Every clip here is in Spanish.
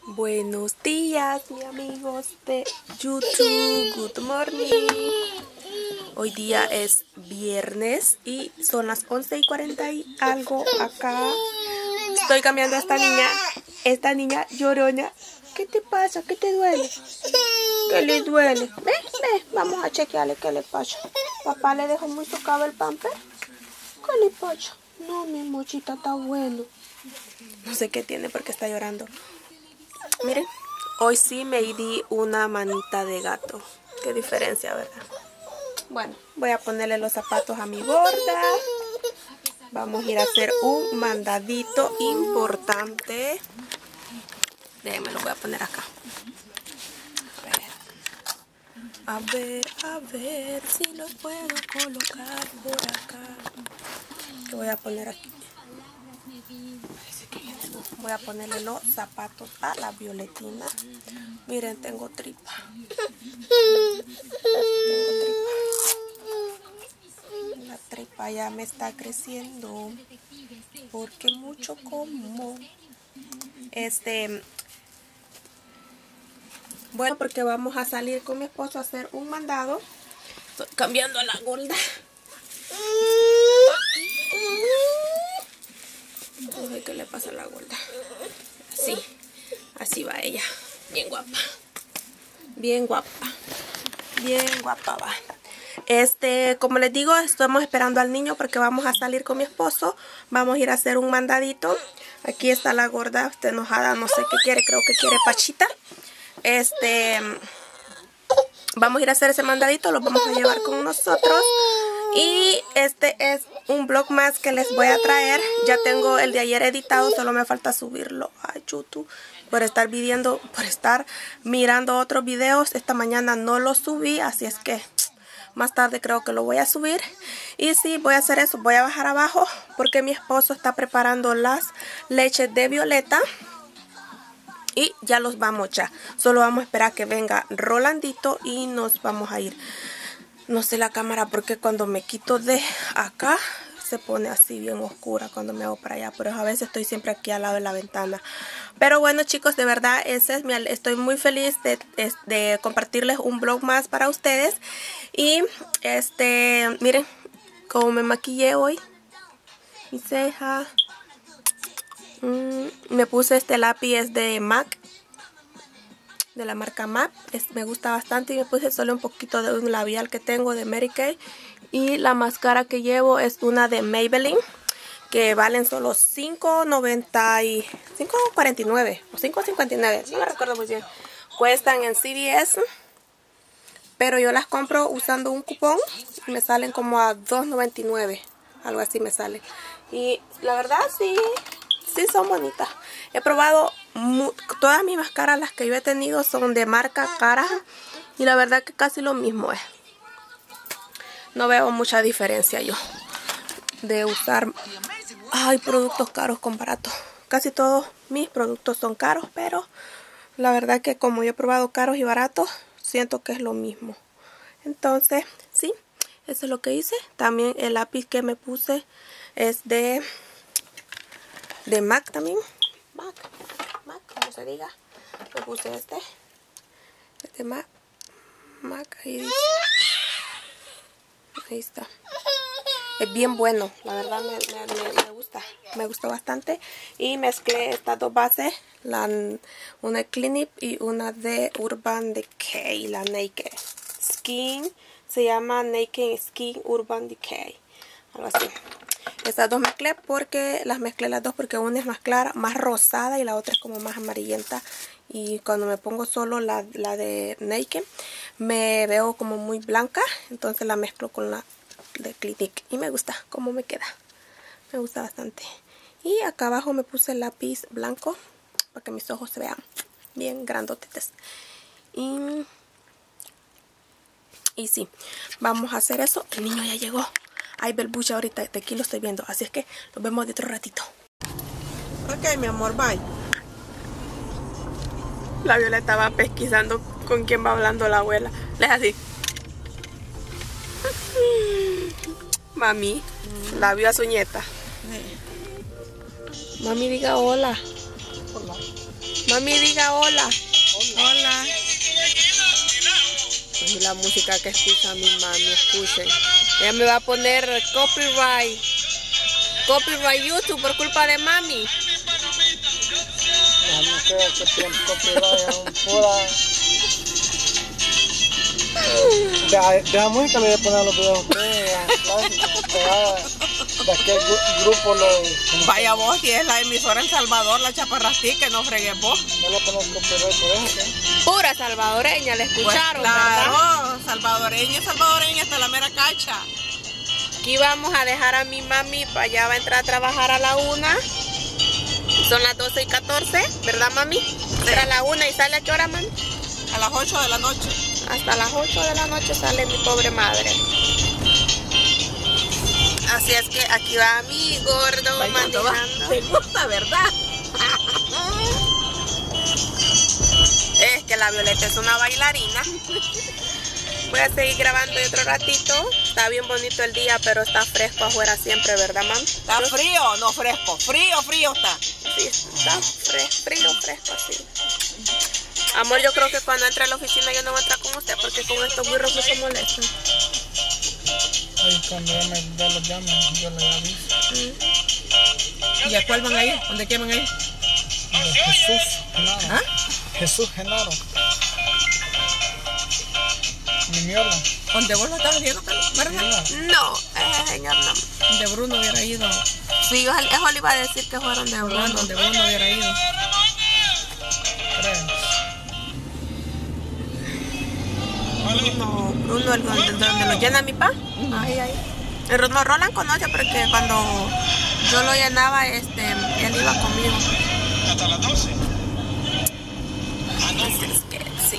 Buenos días, mis amigos de YouTube. Good morning. Hoy día es viernes y son las 11:40 y algo acá. Estoy cambiando a esta niña llorona. ¿Qué te pasa? ¿Qué te duele? ¿Qué le duele? Ve, vamos a chequearle qué le pasa. Papá le dejó muy tocado el pamper. ¿Qué le pasa? No, mi mochita está bueno. No sé qué tiene porque está llorando. Miren, hoy sí me di una manita de gato. Qué diferencia, ¿verdad? Bueno, voy a ponerle los zapatos a mi gorda. Vamos a ir a hacer un mandadito importante. Déjenme, lo voy a poner acá. A ver si lo puedo colocar por acá. ¿Qué voy a poner aquí? Voy a ponerle los zapatos a la Violetina. Miren, tengo tripa. La tripa ya me está creciendo. Porque mucho como. Bueno, porque vamos a salir con mi esposo a hacer un mandado. Estoy cambiando a la gorda. A ver qué le pasa a la gorda. Así va ella. Bien guapa. Bien guapa. Bien guapa va. Como les digo, estamos esperando al niño porque vamos a salir con mi esposo. Vamos a ir a hacer un mandadito. Aquí está la gorda, está enojada, no sé qué quiere, creo que quiere pachita. Vamos a ir a hacer ese mandadito, lo vamos a llevar con nosotros. Y este es un vlog más que les voy a traer. Ya tengo el de ayer editado, solo me falta subirlo a YouTube. Por estar mirando otros videos, esta mañana no lo subí, así es que más tarde creo que lo voy a subir. Y sí, voy a hacer eso, voy a bajar abajo porque mi esposo está preparando las leches de Violeta. Y ya los vamos ya. Solo vamos a esperar que venga Rolandito y nos vamos a ir. No sé la cámara porque cuando me quito de acá se pone así bien oscura cuando me hago para allá. Pero a veces estoy siempre aquí al lado de la ventana. Pero bueno, chicos, de verdad estoy muy feliz de compartirles un vlog más para ustedes. Y miren cómo me maquillé hoy. Mi ceja. Me puse este lápiz de MAC, de la marca MAC, me gusta bastante. Y me puse solo un poquito de un labial que tengo de Mary Kay. Y la máscara que llevo es una de Maybelline, que valen solo $5.49 o $5.59, no me recuerdo muy bien. Cuestan en CVS, pero yo las compro usando un cupón y me salen como a $2.99, algo así me sale. Y la verdad sí son bonitas. He probado todas mis máscaras, las que yo he tenido son de marca cara. Y la verdad que casi lo mismo es. No veo mucha diferencia yo de usar productos caros con baratos. Casi todos mis productos son caros, pero la verdad que como yo he probado caros y baratos, siento que es lo mismo. Entonces, sí, eso es lo que hice. También el lápiz que me puse es de MAC también. MAC, como se diga. Me puse este MAC, ahí dice. Ahí está. Es bien bueno, la verdad me gustó bastante. Y mezclé estas dos bases, una de Clinique y una de Urban Decay, la Naked Skin. Se llama Naked Skin Urban Decay, algo así. Estas dos las mezclé las dos porque una es más clara, más rosada, y la otra es como más amarillenta. Y cuando me pongo solo la de Naked me veo como muy blanca, entonces la mezclo con la de Clinique y me gusta cómo me queda. Me gusta bastante. Y acá abajo me puse el lápiz blanco para que mis ojos se vean bien grandotetes. Y sí, vamos a hacer eso. El niño ya llegó. Hay belbucha ahorita, de aquí lo estoy viendo. Así es que nos vemos de otro ratito. Ok, mi amor, bye. La Violeta va pesquisando con quién va hablando la abuela. Le es así. Mami, la vio a su nieta. Mami, diga hola. Hola. Mami, diga hola. Hola. Y la música que escucha mi mami, escuchen. Ella me va a poner copyright YouTube por culpa de mami. No creo que tiene copyright aún pura. De la música le voy a poner los videos a ustedes, de aquel grupo. Vaya vos, si es la emisora en Salvador, la Chaparrastí, que no fregues vos. No le ponemos copyright por eso, ¿qué? Pura salvadoreña, le escucharon, pues claro, ¿verdad? salvadoreña hasta la mera cacha. Aquí vamos a dejar a mi mami, para allá va a entrar a trabajar a la 1. Son las 12:14, ¿verdad, mami? Entra a la 1 y sale ¿a qué hora, mami? A las 8 de la noche. Hasta las 8 de la noche sale mi pobre madre. Así es que aquí va mi gordo manejando. Te gusta, ¿verdad? Es que la Violeta es una bailarina. Voy a seguir grabando otro ratito. Está bien bonito el día, pero está fresco afuera siempre, ¿verdad, mami? ¿Está frío? No, fresco. Frío está. Sí, está frío, fresco, así. Amor, yo creo que cuando entre a la oficina yo no voy a estar con usted porque con estos burros no se molestan. Ay, cuando ella me da los llamas, yo le aviso. ¿Y a cuál van a ir? ¿Dónde quieren ir? Jesús Genaro. ¿Ah? Jesús Genaro. Miñola. ¿Dónde vos lo estás viendo, verdad? No, señor, no. Donde Bruno hubiera ido. Sí, eso le iba a decir que fueron de Bruno. Donde Bruno hubiera ido. Bruno, el donde lo llena mi pa. Ahí. El Bruno Roland conoce porque cuando yo lo llenaba, él iba conmigo. Hasta las 12. Así es que sí.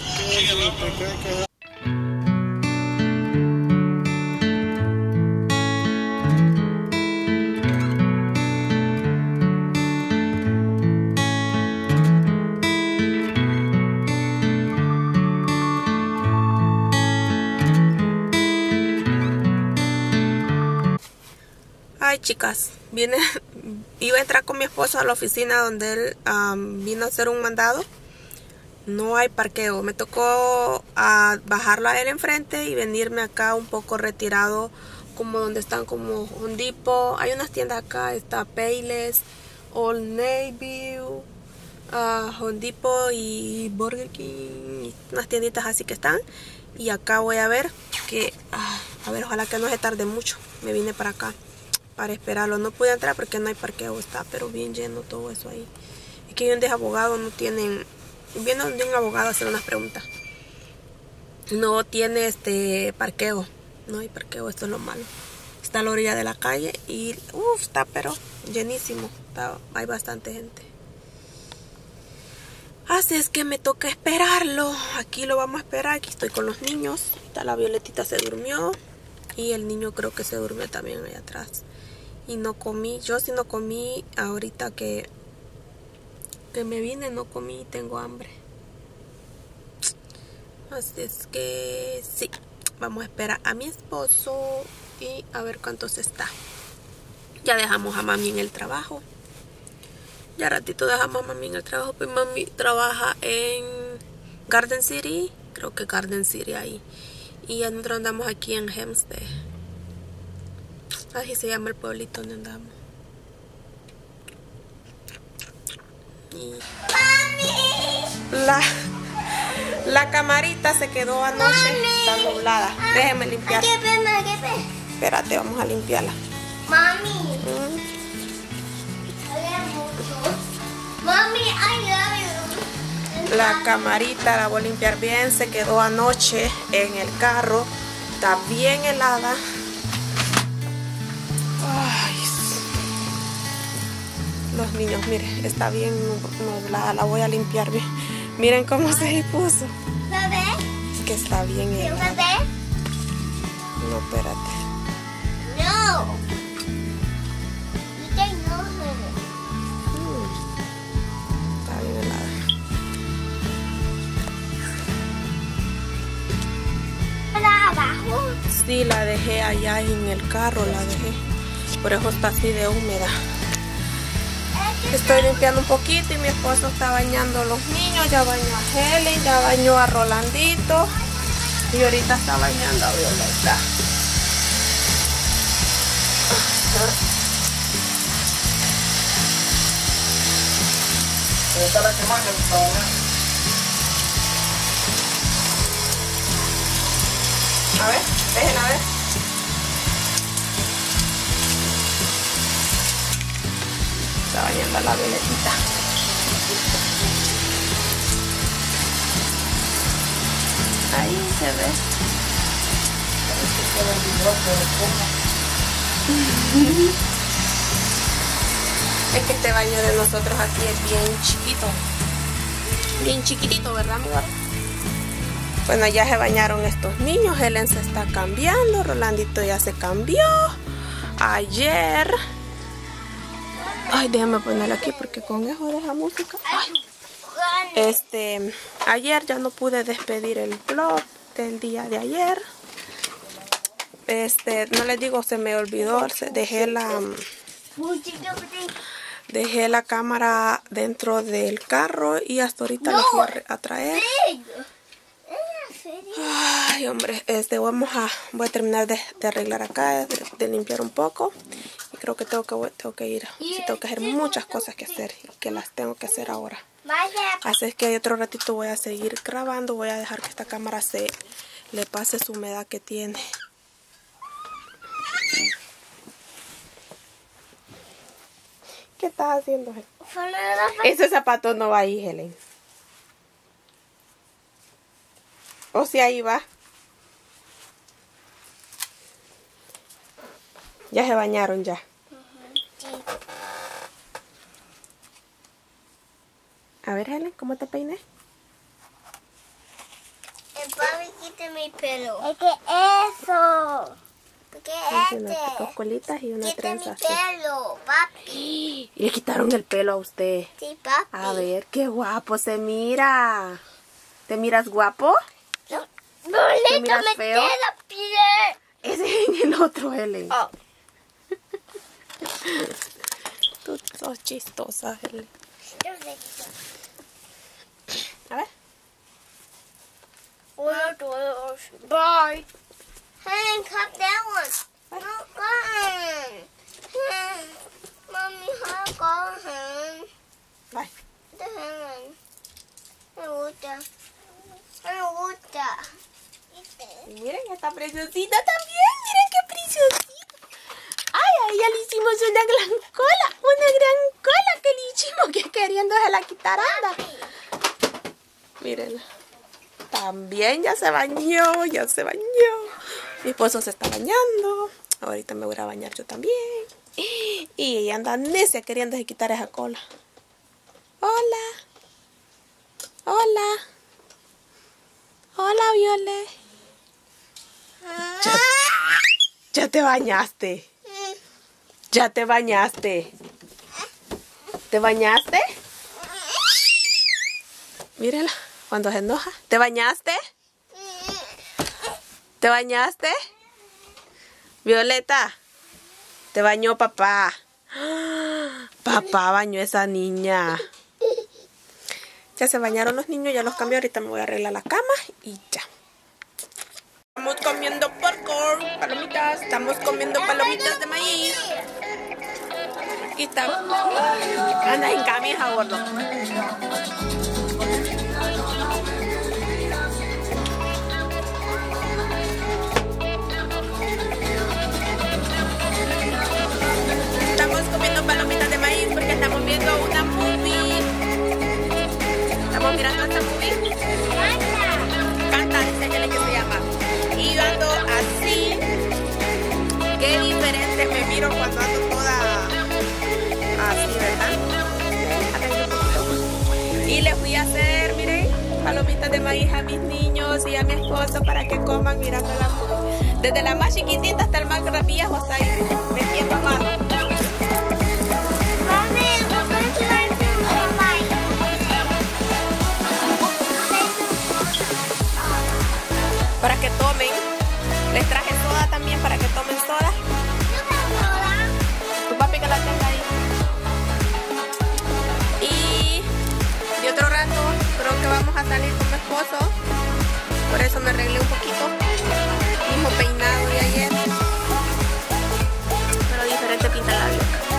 Ay, chicas, iba a entrar con mi esposo a la oficina donde él vino a hacer un mandado. No hay parqueo, me tocó bajarlo a él enfrente y venirme acá un poco retirado, como donde están como Home Depot. Hay unas tiendas acá, está Payless, Old Navy, Home Depot y Burger King, unas tienditas así que están. Y acá voy a ver que, a ver, ojalá que no se tarde mucho. Me vine para acá para esperarlo. No pude entrar porque no hay parqueo, está pero bien lleno todo eso ahí. Es que ellos de abogado no tienen, viendo de un abogado a hacer unas preguntas, no tiene parqueo, no hay parqueo, esto es lo malo. Está a la orilla de la calle y está pero llenísimo, hay bastante gente. Así es que me toca esperarlo. Aquí lo vamos a esperar. Aquí estoy con los niños. La Violetita se durmió y el niño creo que se durmió también ahí atrás. Y no comí, yo sí no comí ahorita que me vine, no comí y tengo hambre. Así es que sí, vamos a esperar a mi esposo y a ver cuántos está. Ya dejamos a mami en el trabajo. Ya ratito dejamos a mami en el trabajo, pues mami trabaja en Garden City, creo que Garden City ahí. Y nosotros andamos aquí en Hempstead. Así se llama el pueblito donde andamos. Y la camarita se quedó anoche, está nublada. Déjeme limpiar. Espérate, vamos a limpiarla. Mami. Mami, I love you. La camarita la voy a limpiar bien. Se quedó anoche en el carro. Está bien helada. Ay, los niños, miren, está bien nublada. La voy a limpiar bien. Miren cómo se puso. ¿Bebé? Es que está bien helada. ¿Bebé? No, espérate. No. You can know Está bien helada. her. ¿Para abajo? Sí, la dejé allá en el carro, la dejé. Por eso está así de húmeda. Es Estoy limpiando un poquito y mi esposo está bañando a los niños. Ya bañó a Helen, ya bañó a Rolandito y ahorita está bañando a Violeta. Está la que más le gusta, ¿verdad? A ver, dejen a ver. Está bañando a la Violetita. Ahí se ve. Es que este baño de nosotros aquí es bien chiquito. Bien chiquitito, ¿verdad, mi amor? Bueno, ya se bañaron estos niños. Helen se está cambiando. Rolandito ya se cambió. Ayer. Ay, déjame ponerlo aquí porque con eso deja música. Ay. Ayer ya no pude despedir el vlog del día de ayer. No les digo, se me olvidó. Dejé la cámara dentro del carro y hasta ahorita la fui a traer. Ay, hombre, voy a terminar de arreglar acá, de limpiar un poco. Y creo que tengo que ir. Sí, tengo que hacer muchas cosas que hacer y que las tengo que hacer ahora. Así es que otro ratito voy a seguir grabando. Voy a dejar que esta cámara le pase su humedad que tiene. ¿Qué estás haciendo, Helen? Ese zapato no va ahí, Helen. O si ahí va. Ya se bañaron ya. Sí. A ver, Helen, ¿cómo te peiné? El papi quita mi pelo. Es que eso. ¿Qué es Dos colitas y una quita trenza mi así. pelo, papi. Y le quitaron el pelo a usted. Sí, papi. A ver, qué guapo se mira. ¿Te miras guapo? No le miras feo? la piel. Ese es el otro, Helen. Oh. Tú sos chistosa, Helen. A ver. 1, 2, bye. Hey, cut that one. No, go ahead. Mommy, go ahead. Bye. Me gusta. Me gusta. Y miren, esta preciosita también. Miren qué preciosita. Ay, ya le hicimos una gran cola. Una gran cola que le hicimos, que queriéndose la quitar anda. Miren. También ya se bañó, ya se bañó. Mi esposo se está bañando. Ahorita me voy a bañar yo también. Y ella anda necia queriéndose quitar esa cola. Hola. Hola. Hola, Violet. Ya te bañaste. Ya te bañaste. ¿Te bañaste? Mírala, cuando se enoja. ¿Te bañaste? ¿Te bañaste? Violeta, te bañó papá. Papá bañó a esa niña. Ya se bañaron los niños, ya los cambié. Ahorita me voy a arreglar la cama y ya. Estamos comiendo popcorn, palomitas. Estamos comiendo palomitas de maíz. Y está. Anda en camisa, gordo. Estamos comiendo palomitas de maíz porque estamos viendo una movie. Estamos mirando esta movie. Canta, dice Helen que se llama. Y yo ando así. Qué diferente me miro cuando ando toda así, ¿verdad? Y le fui a hacer, miren, palomitas de maíz a mis niños y a mi esposo para que coman mirando la movie. Desde la más chiquitita hasta el más viejo está ahí metiendo mano. Para que tomen. Les traje soda también para que tomen soda. Tu papi que la tenga ahí. salir con mi esposo, por eso me arreglé un poquito, mismo peinado de ayer, pero diferente pintalabio.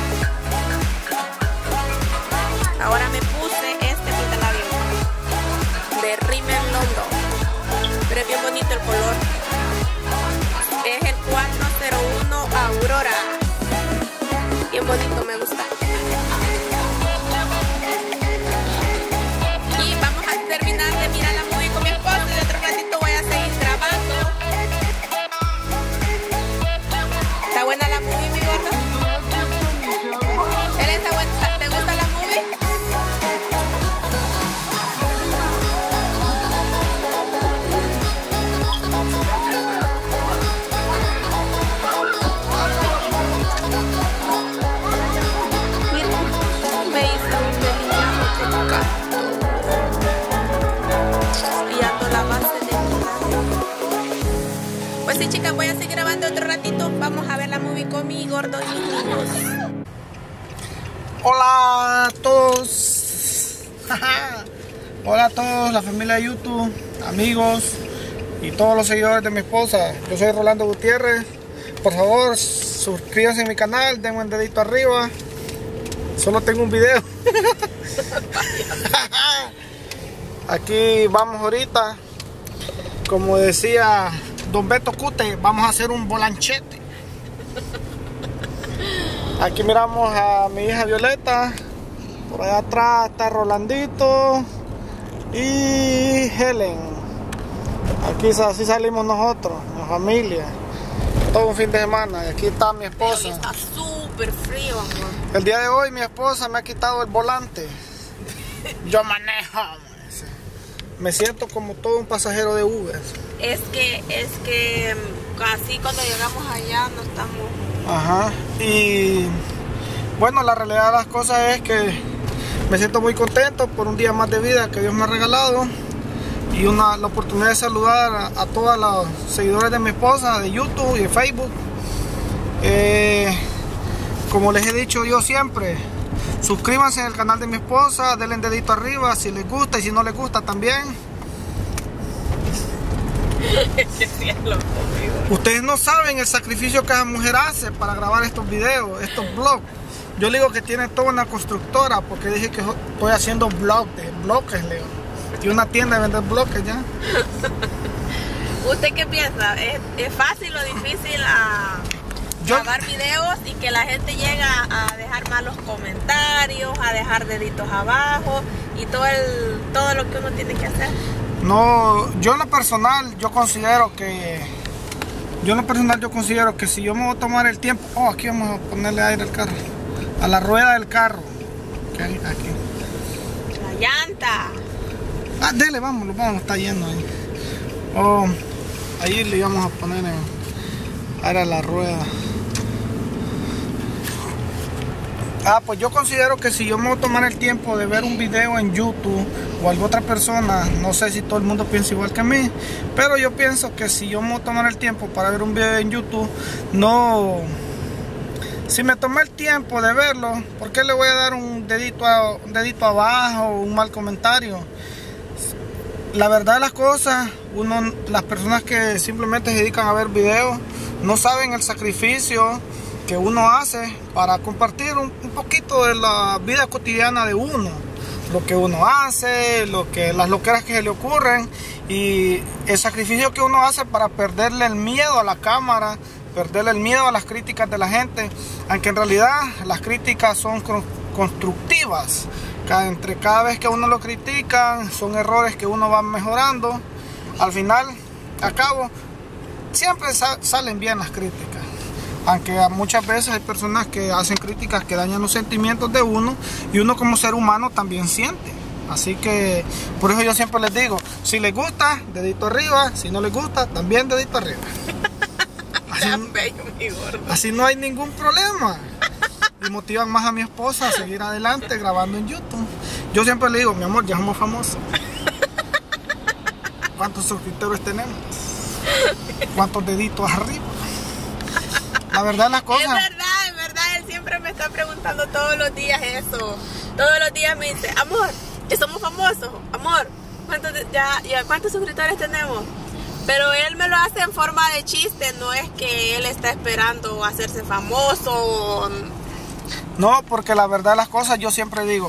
Ahora me puse este pintalabio de Rimmel London, pero es bien bonito el color, es el 401 Aurora, bien bonito, me gusta. Terminar de mirar la movie con mi esposo y de otro ratito voy a seguir grabando. ¿Está buena la movie, mi gordo? ¿Él está buena? ¿Te gusta la movie? Mira, me hizo un delineado de gato. Pues sí, chicas, voy a seguir grabando otro ratito. Vamos a ver la movie con mi gordo y mis niños. Hola a todos. Hola a todos, la familia de YouTube, amigos y todos los seguidores de mi esposa. Yo soy Rolando Gutiérrez. Por favor, suscríbanse a mi canal, denme un dedito arriba. Solo tengo un video. Aquí vamos ahorita. Como decía Don Beto Cute, vamos a hacer un volanchete. Aquí miramos a mi hija Violeta. Por allá atrás está Rolandito y Helen. Aquí así salimos nosotros, la familia. Todo un fin de semana. Y aquí está mi esposa. Está súper frío, amor. El día de hoy mi esposa me ha quitado el volante. Yo manejo. Me siento como todo un pasajero de Uber. Es que casi cuando llegamos allá no estamos. Ajá. Y bueno, la realidad de las cosas es que me siento muy contento por un día más de vida que Dios me ha regalado. Y la oportunidad de saludar a todos los seguidores de mi esposa de YouTube y de Facebook. Como les he dicho yo siempre, suscríbanse al canal de mi esposa, denle un dedito arriba si les gusta y si no les gusta también. Ustedes no saben el sacrificio que esa mujer hace para grabar estos videos, estos vlogs. Yo le digo que tiene toda una constructora porque dije que estoy haciendo vlogs de bloques, Leo. Y una tienda de vender bloques ya. ¿Usted qué piensa? ¿Es fácil o difícil grabar videos y que la gente llega a dejar malos comentarios, a dejar deditos abajo y todo lo que uno tiene que hacer? No, yo en lo personal yo considero que si yo me voy a tomar el tiempo, aquí vamos a ponerle aire al carro, a la rueda del carro, okay, aquí. La llanta. Dele, vamos, está yendo ahí. Ahí le íbamos a poner aire a la rueda. Pues yo considero que si yo me voy a tomar el tiempo de ver un video en YouTube o alguna otra persona, no sé si todo el mundo piensa igual que a mí, pero yo pienso que si yo me voy a tomar el tiempo para ver un video en YouTube, si me tomé el tiempo de verlo, ¿por qué le voy a dar un dedito abajo o un mal comentario? La verdad de las cosas, las personas que simplemente se dedican a ver videos no saben el sacrificio que uno hace para compartir un poquito de la vida cotidiana de uno, lo que uno hace, las loqueras que se le ocurren y el sacrificio que uno hace para perderle el miedo a la cámara, perderle el miedo a las críticas de la gente, aunque en realidad las críticas son constructivas. Cada vez que uno lo critican son errores que uno va mejorando. Al final, a cabo, siempre salen bien las críticas. Aunque muchas veces hay personas que hacen críticas que dañan los sentimientos de uno y uno como ser humano también siente. Así que por eso yo siempre les digo, si les gusta, dedito arriba, si no les gusta, también dedito arriba. Así no hay ningún problema. Y motivan más a mi esposa a seguir adelante grabando en YouTube. Yo siempre le digo, mi amor, ya somos famosos. ¿Cuántos suscriptores tenemos? ¿Cuántos deditos arriba? La verdad las cosas. Es verdad, él siempre me está preguntando todos los días eso. Todos los días me dice, amor, somos famosos, amor, ¿Cuántos suscriptores tenemos? Pero él me lo hace en forma de chiste, no es que él está esperando hacerse famoso. No, porque la verdad de las cosas yo siempre digo,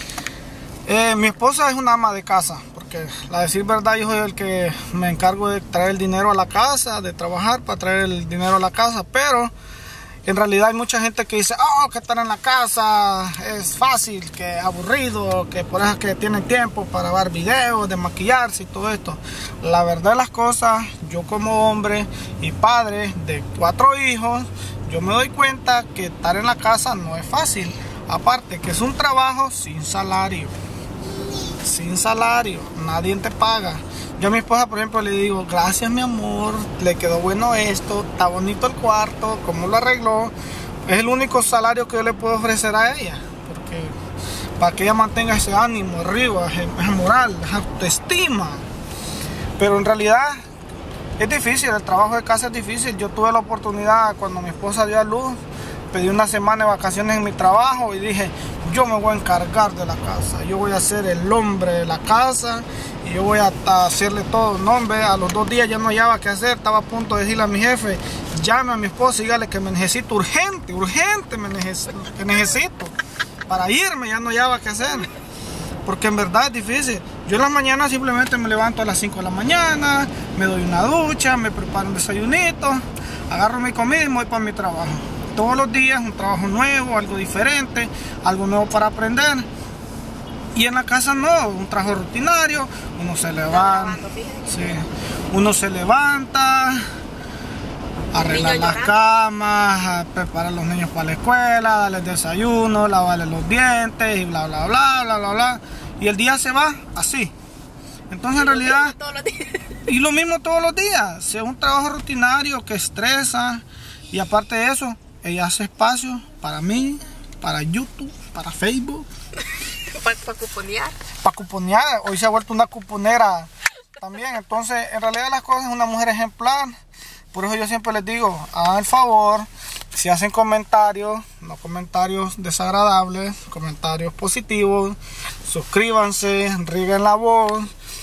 mi esposa es una ama de casa, porque la decir verdad yo soy el que me encargo de traer el dinero a la casa, de trabajar para traer el dinero a la casa, pero en realidad hay mucha gente que dice, oh, que estar en la casa es fácil, que es aburrido, que por eso es que tienen tiempo para ver videos, de maquillarse y todo esto. La verdad de las cosas, yo como hombre y padre de 4 hijos, yo me doy cuenta que estar en la casa no es fácil. Aparte que es un trabajo sin salario. Sin salario, nadie te paga. Yo a mi esposa, por ejemplo, le digo, gracias mi amor, le quedó bueno esto, está bonito el cuarto, cómo lo arregló. Es el único salario que yo le puedo ofrecer a ella, porque para que ella mantenga ese ánimo arriba, esa moral, esa autoestima. Pero en realidad es difícil, el trabajo de casa es difícil. Yo tuve la oportunidad cuando mi esposa dio a luz, pedí una semana de vacaciones en mi trabajo y dije, yo me voy a encargar de la casa, yo voy a ser el hombre de la casa y yo voy a hacerle todo. No, hombre, a los 2 días ya no hallaba qué hacer, estaba a punto de decirle a mi jefe, llame a mi esposa y dígale que me necesito urgente, que necesito para irme, ya no hallaba qué hacer, porque en verdad es difícil. Yo en las mañanas simplemente me levanto a las 5 de la mañana, me doy una ducha, me preparo un desayunito, agarro mi comida y me voy para mi trabajo. Todos los días un trabajo nuevo, algo diferente, algo nuevo para aprender. Y en la casa no, un trabajo rutinario, uno se levanta, sí, uno se levanta, arreglar las camas, preparar a los niños para la escuela, darles desayuno, lavarles los dientes y bla bla bla bla bla bla. Y el día se va así. Entonces en realidad, y lo mismo todos los días, es un trabajo rutinario que estresa. Y aparte de eso, ella hace espacio para mí, para YouTube, para Facebook. Para cuponear. Para cuponear. Hoy se ha vuelto una cuponera también. Entonces, en realidad las cosas es una mujer ejemplar. Por eso yo siempre les digo, hagan el favor, si hacen comentarios, no comentarios desagradables, comentarios positivos, suscríbanse, rieguen la voz,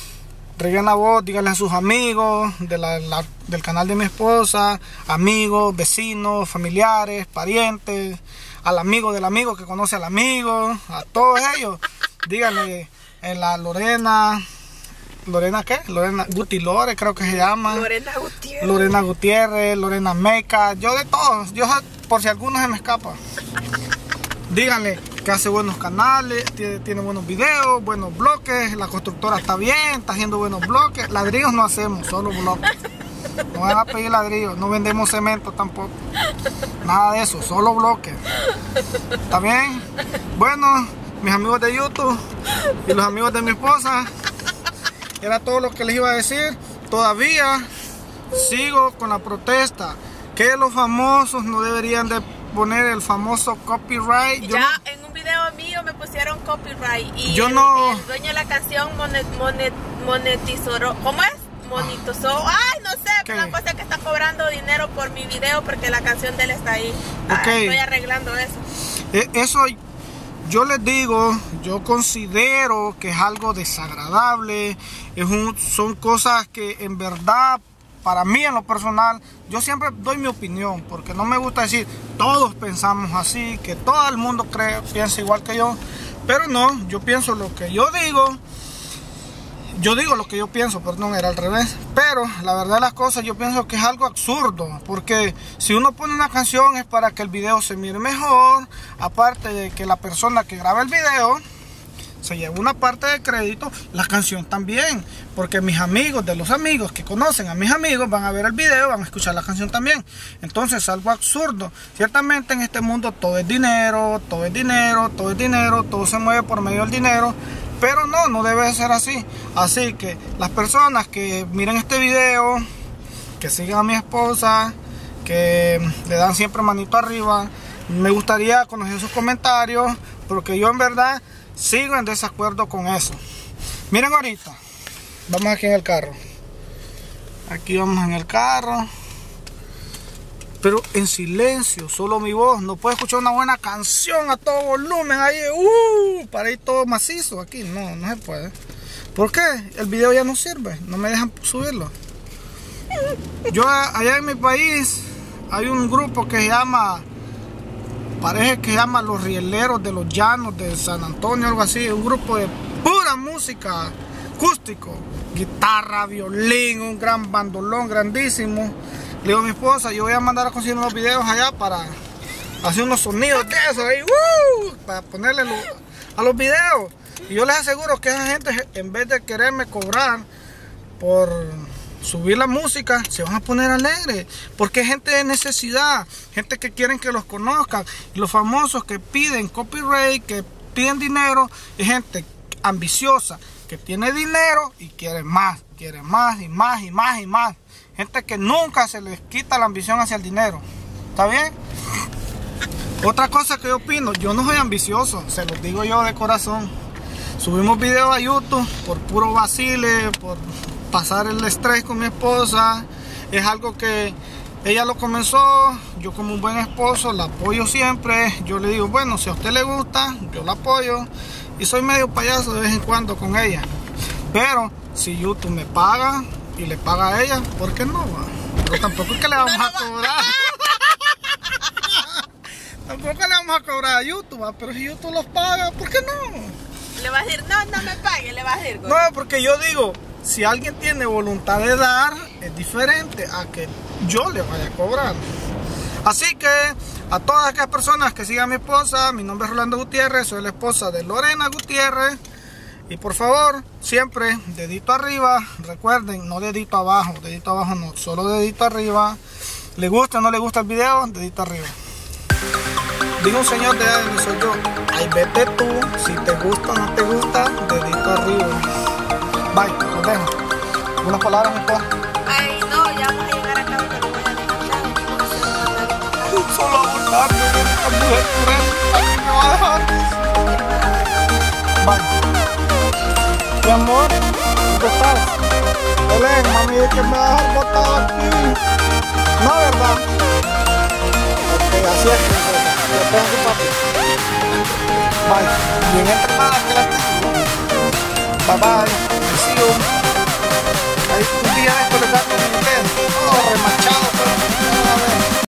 díganle a sus amigos del canal de mi esposa, amigos, vecinos, familiares, parientes, al amigo del amigo que conoce al amigo, a todos ellos. Díganle la Lorena ¿qué? Lorena Gutiérrez creo que se llama. Lorena Gutiérrez, Lorena Meca, yo de todos, yo por si alguno se me escapa. Díganle que hace buenos canales, tiene buenos videos, buenos bloques, la constructora está bien, está haciendo buenos bloques. Ladrillos no hacemos, solo bloques. No van a pedir ladrillos, no vendemos cemento tampoco. Nada de eso, solo bloques. ¿Está bien? Bueno, mis amigos de YouTube y los amigos de mi esposa, era todo lo que les iba a decir. Todavía sigo con la protesta que los famosos no deberían de poner el famoso copyright. Ya en un video mío me pusieron copyright y el dueño de la canción monetizó. ¿Cómo es? Monetizó. Ay, no sé, pero la cosa es que está cobrando dinero por mi video porque la canción de él está ahí. Estoy arreglando eso. Eso yo les digo, yo considero que es algo desagradable, son cosas que en verdad, para mí en lo personal, yo siempre doy mi opinión, porque no me gusta decir, todos pensamos así, que todo el mundo piensa igual que yo, pero no, yo pienso lo que yo digo lo que yo pienso, perdón, era al revés, pero la verdad de las cosas yo pienso que es algo absurdo, porque si uno pone una canción es para que el video se mire mejor, aparte de que la persona que graba el video se lleva una parte de crédito, la canción también, porque mis amigos, de los amigos que conocen a mis amigos, van a ver el video, van a escuchar la canción también. Entonces es algo absurdo. Ciertamente en este mundo todo es dinero, todo se mueve por medio del dinero, pero no debe ser así. Así que las personas que miren este video, que sigan a mi esposa, que le dan siempre manito arriba, me gustaría conocer sus comentarios, porque yo en verdad sigo en desacuerdo con eso. Miren ahorita, vamos aquí en el carro. Aquí vamos en el carro, pero en silencio, solo mi voz. No puedo escuchar una buena canción a todo volumen ahí, para ir todo macizo aquí. No se puede. ¿Por qué? El video ya no sirve, no me dejan subirlo. Yo allá en mi país hay un grupo que se llama, parece que se llama Los Rieleros de los Llanos de San Antonio, algo así. Un grupo de pura música acústico, guitarra, violín, un gran bandolón grandísimo. Le digo a mi esposa, yo voy a mandar a conseguir unos videos allá para hacer unos sonidos de eso ahí, para ponerle a los videos. Y yo les aseguro que esa gente, en vez de quererme cobrar por subir la música, se van a poner alegres, porque hay gente de necesidad, gente que quieren que los conozcan. Y los famosos que piden copyright, que piden dinero, es gente ambiciosa, que tiene dinero y quiere más y más y más y más. Gente que nunca se les quita la ambición hacia el dinero. ¿Está bien? Otra cosa que yo opino, yo no soy ambicioso, se los digo yo de corazón. Subimos videos a YouTube por puro vacile, por pasar el estrés con mi esposa. Es algo que ella lo comenzó, yo como un buen esposo la apoyo siempre. Yo le digo, bueno, si a usted le gusta, yo la apoyo. Y soy medio payaso de vez en cuando con ella. Pero si YouTube me paga y le paga a ella, ¿por qué no? Pero tampoco es que le vamos a cobrar. Tampoco le vamos a cobrar a YouTube, pero si YouTube los paga, ¿por qué no? Le vas a decir, no me pague, le vas a decir. No, porque yo digo, si alguien tiene voluntad de dar, es diferente a que yo le vaya a cobrar. Así que a todas aquellas personas que sigan a mi esposa, mi nombre es Rolando Gutiérrez, soy la esposa de Lorena Gutiérrez. Y por favor, siempre dedito arriba, recuerden, no dedito abajo no, solo dedito arriba. ¿Le gusta o no le gusta el video? Dedito arriba. Dijo un señor de ahí, soy yo, ahí vete tú, si te gusta o no te gusta, dedito arriba. Bye, los dejo. ¿Algunas palabras, mi esposa? Ay, no, ya vamos a llegar acá donde lo voy a demandar. Solo abordarme, esta mujer cruel, ¿a me va a dejar? Bye. Mi amor, ¿dónde estás? Belén, mami, es que me va a dejar botado aquí. No, ¿verdad? Ok, así es, princesa. Yo tengo su papi. Bye. Bien entrenada que la tengo. Bye, bye.